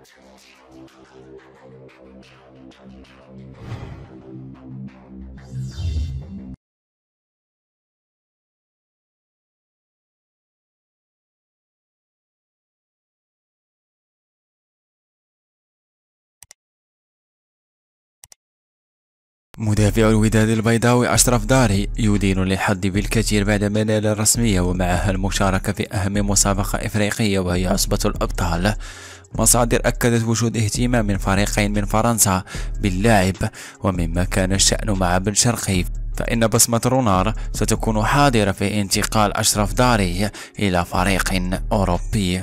مدافع الوداد البيضاوي أشرف داري يدين للحظ بالكثير بعدما نال الرسمية ومعها المشاركة في أهم مسابقة إفريقية وهي عصبة الأبطال. مصادر أكدت وجود اهتمام من فريقين من فرنسا باللاعب، ومما كان الشأن مع بن شرقي فإن بصمة رونار ستكون حاضرة في انتقال أشرف داري إلى فريق أوروبي.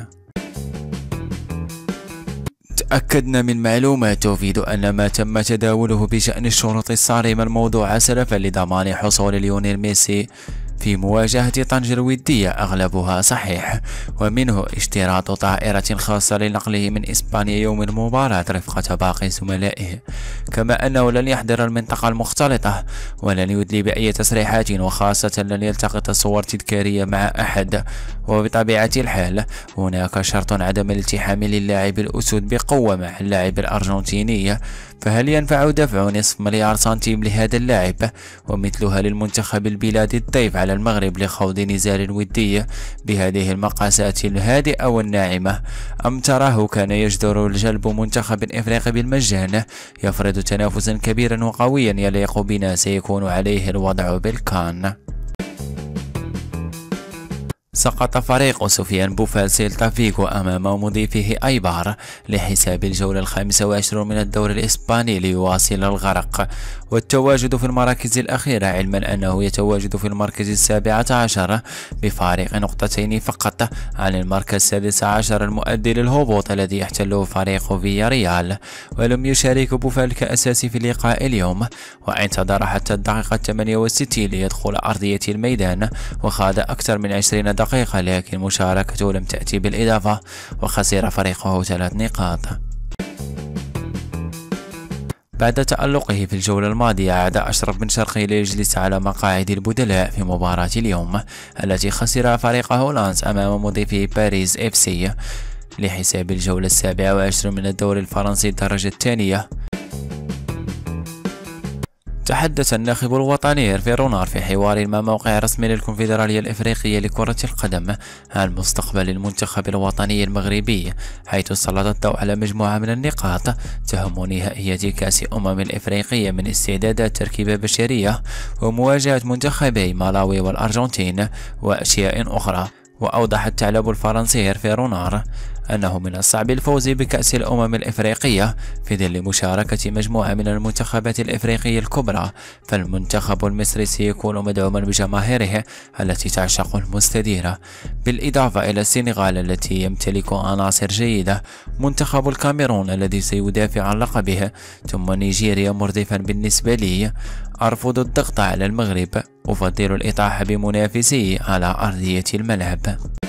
تأكدنا من معلومات تفيد أن ما تم تداوله بشأن الشروط الصارمة الموضوع سلفا لضمان حصول ليونيل ميسي في مواجهة طنجة الودية أغلبها صحيح، ومنه اشتراط طائرة خاصة لنقله من إسبانيا يوم المباراة رفقة باقي زملائه، كما أنه لن يحضر المنطقة المختلطة ولن يدلي بأي تصريحات، وخاصة لن يلتقط صور تذكارية مع أحد. وبطبيعة الحال هناك شرط عدم الالتحام للاعب الأسود بقوة مع اللاعب الأرجنتيني، فهل ينفع دفع نصف مليار سنتيم لهذا اللاعب ومثلها للمنتخب البلاد الضيف على المغرب لخوض نزال ودي بهذه المقاسات الهادئة والناعمة، أم تراه كان يجدر جلب منتخب إفريقي بالمجان يفرض تنافسا كبيرا وقويا يليق بنا سيكون عليه الوضع بالكان؟ سقط فريق سفيان بوفال سيلتا فيغو أمام مضيفه أيبار لحساب الجولة 25 من الدوري الإسباني ليواصل الغرق والتواجد في المراكز الأخيرة، علما أنه يتواجد في المركز 17 بفارق نقطتين فقط عن المركز 16 المؤدي للهبوط الذي يحتله فريق فياريال. ولم يشارك بوفال كأساسي في لقاء اليوم، وانتظر حتى الدقيقة 68 ليدخل أرضية الميدان وخاض أكثر من 20 دقيقة، لكن مشاركته لم تأتي بالإضافة وخسر فريقه 3 نقاط. بعد تألقه في الجولة الماضية عاد أشرف بن شرقي ليجلس على مقاعد البدلاء في مباراة اليوم التي خسر فريقه لانس أمام مضيفه باريس اف سي لحساب الجولة 27 من الدوري الفرنسي الدرجة الثانية. تحدث الناخب الوطني هيرفي رونار في حوار مع موقع رسمي للكونفدرالية الإفريقية لكرة القدم عن مستقبل المنتخب الوطني المغربي، حيث سلط الضوء على مجموعة من النقاط تهم نهائية كأس الإفريقية من استعدادات تركيبة بشرية ومواجهة منتخبي مالاوي والأرجنتين وأشياء أخرى. وأوضح الثعلب الفرنسي هيرفي رونار أنه من الصعب الفوز بكأس الإفريقية في ظل مشاركة مجموعة من المنتخبات الإفريقية الكبرى، فالمنتخب المصري سيكون مدعوما بجماهيره التي تعشق المستديرة، بالإضافة إلى السنغال التي يمتلك عناصر جيدة، منتخب الكاميرون الذي سيدافع عن لقبه، ثم نيجيريا مردفا. بالنسبة لي أرفض الضغط على المغرب، أفضل الإطاحة بمنافسي على أرضية الملعب.